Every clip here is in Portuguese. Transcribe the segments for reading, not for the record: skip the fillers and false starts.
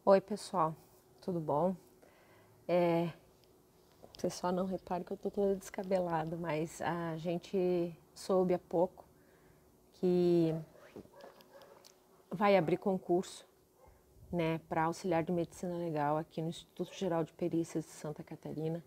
Oi, pessoal, tudo bom? Vocês só não reparem que eu tô toda descabelada, mas a gente soube há pouco que vai abrir concurso, né, para auxiliar de medicina legal aqui no Instituto Geral de Perícias de Santa Catarina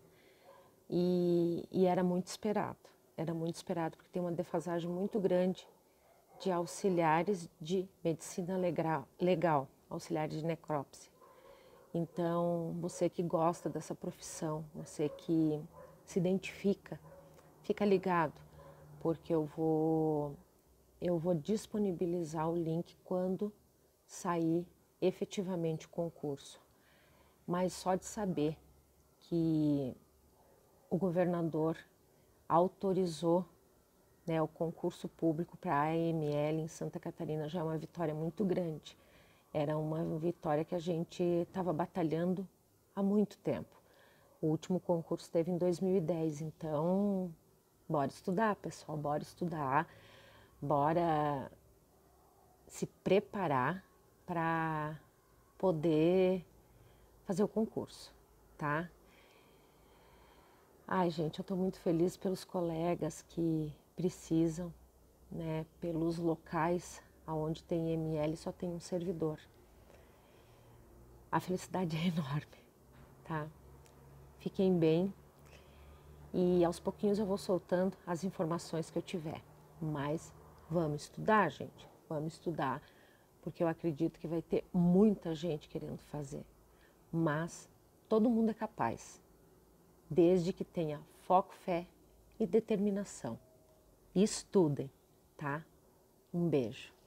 e era muito esperado porque tem uma defasagem muito grande de auxiliares de medicina legal, auxiliares de necrópsia. Então, você que gosta dessa profissão, você que se identifica, fica ligado, porque eu vou disponibilizar o link quando sair efetivamente o concurso. Mas só de saber que o governador autorizou, né, o concurso público para a AML em Santa Catarina já é uma vitória muito grande. Era uma vitória que a gente estava batalhando há muito tempo. O último concurso teve em 2010, então bora estudar, pessoal, bora estudar, bora se preparar para poder fazer o concurso, tá? Ai, gente, eu estou muito feliz pelos colegas que precisam, né, pelos locais onde tem ML só tem um servidor. A felicidade é enorme, tá? Fiquem bem e aos pouquinhos eu vou soltando as informações que eu tiver. Mas vamos estudar, gente, vamos estudar, porque eu acredito que vai ter muita gente querendo fazer. Mas todo mundo é capaz, desde que tenha foco, fé e determinação. E estudem, tá? Um beijo.